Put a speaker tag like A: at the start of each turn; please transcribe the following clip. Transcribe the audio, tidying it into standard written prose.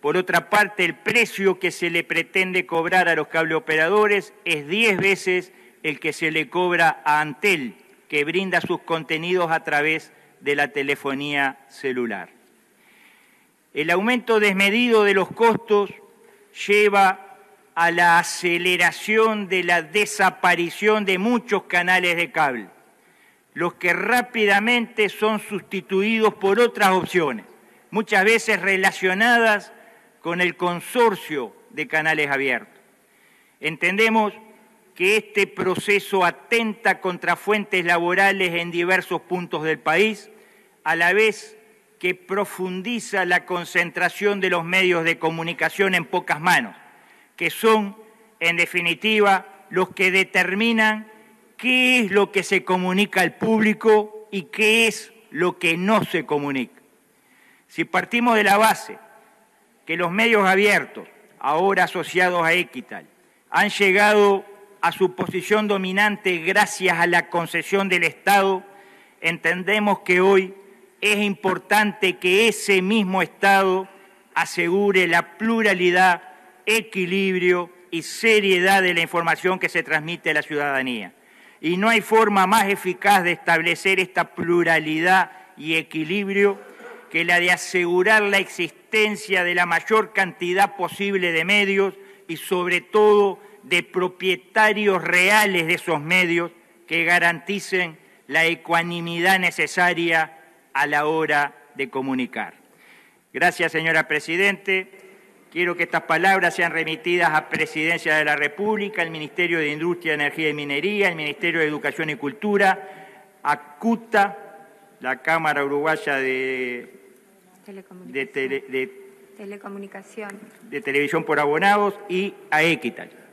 A: Por otra parte, el precio que se le pretende cobrar a los cableoperadores es 10 veces el que se le cobra a Antel, que brinda sus contenidos a través de la telefonía celular. El aumento desmedido de los costos lleva a la aceleración de la desaparición de muchos canales de cable, los que rápidamente son sustituidos por otras opciones, muchas veces relacionadas con el consorcio de canales abiertos. Entendemos que este proceso atenta contra fuentes laborales en diversos puntos del país, a la vez que profundiza la concentración de los medios de comunicación en pocas manos, que son, en definitiva, los que determinan qué es lo que se comunica al público y qué es lo que no se comunica. Si partimos de la base que los medios abiertos, ahora asociados a Equital, han llegado a su posición dominante gracias a la concesión del Estado, entendemos que hoy es importante que ese mismo Estado asegure la pluralidad, equilibrio y seriedad de la información que se transmite a la ciudadanía. Y no hay forma más eficaz de establecer esta pluralidad y equilibrio que la de asegurar la existencia de la mayor cantidad posible de medios y, sobre todo, de propietarios reales de esos medios que garanticen la ecuanimidad necesaria a la hora de comunicar. Gracias, señora Presidente. Quiero que estas palabras sean remitidas a Presidencia de la República, al Ministerio de Industria, Energía y Minería, al Ministerio de Educación y Cultura, a CUTA, la Cámara Uruguaya de Televisión por Abonados, y a Equital.